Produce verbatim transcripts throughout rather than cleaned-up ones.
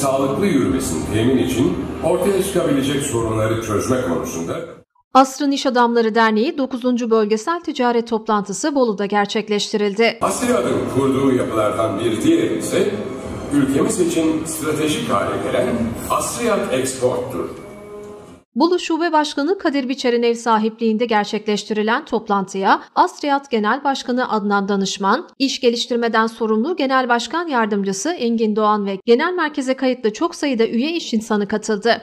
sağlıklı yürümesini temin için ortaya çıkabilecek sorunları çözme konusunda Asrın İş Adamları Derneği dokuzuncu Bölgesel Ticaret Toplantısı Bolu'da gerçekleştirildi. Asriyat'ın kurduğu yapılardan bir diğeri ise ülkemiz için stratejik hale gelen Asriyat Export'tur. Bolu Şube Başkanı Kadir Biçer'in ev sahipliğinde gerçekleştirilen toplantıya Asriyat Genel Başkanı Adnan Danışman, İş Geliştirmeden Sorumlu Genel Başkan Yardımcısı Engin Doğan ve genel merkeze kayıtlı çok sayıda üye iş insanı katıldı.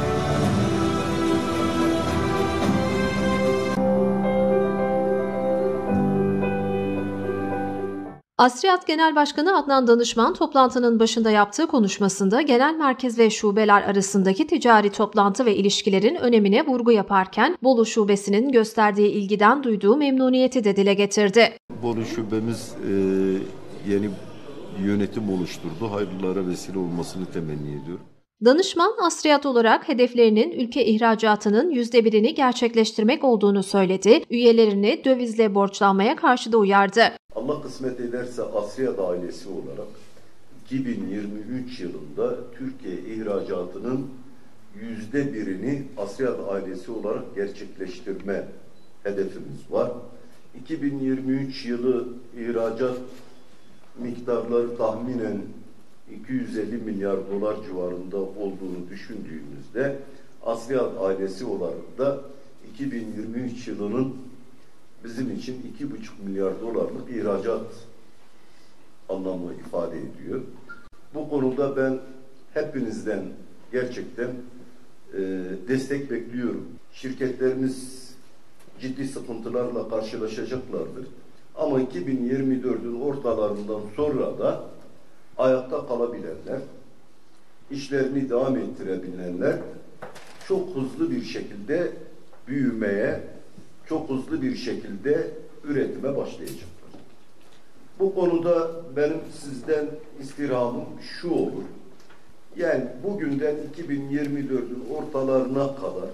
Asriyat Genel Başkanı Adnan Danışman toplantının başında yaptığı konuşmasında genel merkez ve şubeler arasındaki ticari toplantı ve ilişkilerin önemine vurgu yaparken Bolu Şubesi'nin gösterdiği ilgiden duyduğu memnuniyeti de dile getirdi. Bolu Şubemiz e, yeni yönetim oluşturdu. Hayırlara vesile olmasını temenni ediyorum. Danışman, Asriyat olarak hedeflerinin ülke ihracatının yüzde birini gerçekleştirmek olduğunu söyledi. Üyelerini dövizle borçlanmaya karşı da uyardı. Allah kısmet ederse Asriyat ailesi olarak iki bin yirmi üç yılında Türkiye ihracatının yüzde birini Asriyat ailesi olarak gerçekleştirme hedefimiz var. iki bin yirmi üç yılı ihracat miktarları tahminen iki yüz elli milyar dolar civarında olduğunu düşündüğümüzde Asriyat ailesi olarak da iki bin yirmi üç yılının bizim için iki buçuk milyar dolarlık ihracat anlamı ifade ediyor. Bu konuda ben hepinizden gerçekten e, destek bekliyorum. Şirketlerimiz ciddi sıkıntılarla karşılaşacaklardır. Ama iki bin yirmi dördün ortalarından sonra da ayakta kalabilenler, işlerini devam ettirebilenler çok hızlı bir şekilde büyümeye, çok hızlı bir şekilde üretime başlayacaklar. Bu konuda benim sizden istirhamım şu olur. Yani bugünden iki bin yirmi dördün ortalarına kadar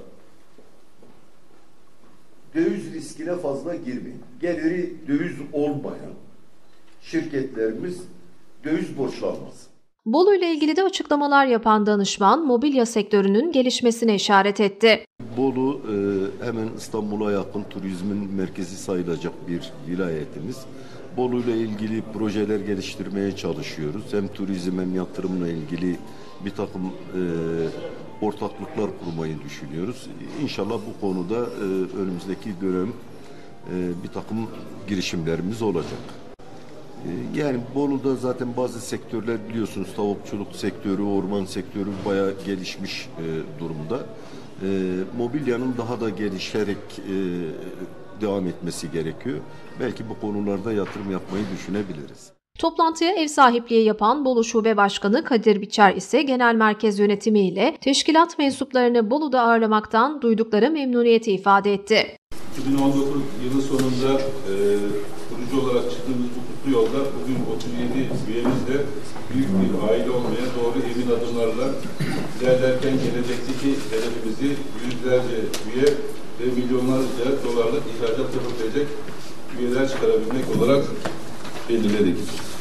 döviz riskine fazla girmeyin. Geliri döviz olmayan şirketlerimiz döviz borçlanmasın. Bolu ile ilgili de açıklamalar yapan danışman, mobilya sektörünün gelişmesine işaret etti. Bolu e, hemen İstanbul'a yakın turizmin merkezi sayılacak bir vilayetimiz. Bolu ile ilgili projeler geliştirmeye çalışıyoruz. Hem turizm hem yatırımla ilgili bir takım e, ortaklıklar kurmayı düşünüyoruz. İnşallah bu konuda e, önümüzdeki dönem e, bir takım girişimlerimiz olacak. Yani Bolu'da zaten bazı sektörler biliyorsunuz, tavukçuluk sektörü, orman sektörü bayağı gelişmiş e, durumda. E, mobilyanın daha da gelişerek e, devam etmesi gerekiyor. Belki bu konularda yatırım yapmayı düşünebiliriz. Toplantıya ev sahipliği yapan Bolu Şube Başkanı Kadir Biçer ise genel merkez yönetimi ile teşkilat mensuplarını Bolu'da ağırlamaktan duydukları memnuniyeti ifade etti. iki bin on dokuz yılı sonunda e, kurucu olarak çıktığımız bu kutlu yolda bugün otuz yedi üyemizle büyük bir aile olmaya doğru emin adımlarla ilerlerken gelecekteki hedefimizi yüzlerce üye ve milyonlarca dolarlık ihracat yapabilecek üyeler çıkarabilmek olarak belirledik.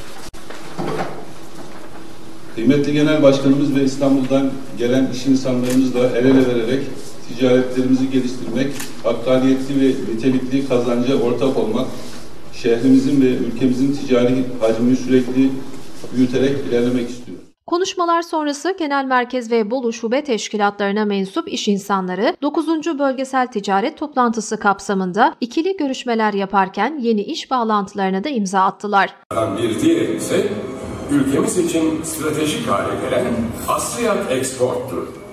Kıymetli Genel Başkanımız ve İstanbul'dan gelen iş insanlarımızla el ele vererek ticaretlerimizi geliştirmek, hakkaniyetli ve nitelikli kazanca ortak olmak, şehrimizin ve ülkemizin ticari hacmini sürekli büyüterek ilerlemek istiyoruz. Konuşmalar sonrası Genel Merkez ve Bolu Şube Teşkilatlarına mensup iş insanları dokuzuncu Bölgesel Ticaret Toplantısı kapsamında ikili görüşmeler yaparken yeni iş bağlantılarına da imza attılar. Bir diğeri ise ülkemiz için stratejik hale gelen Asriyat Export'tur.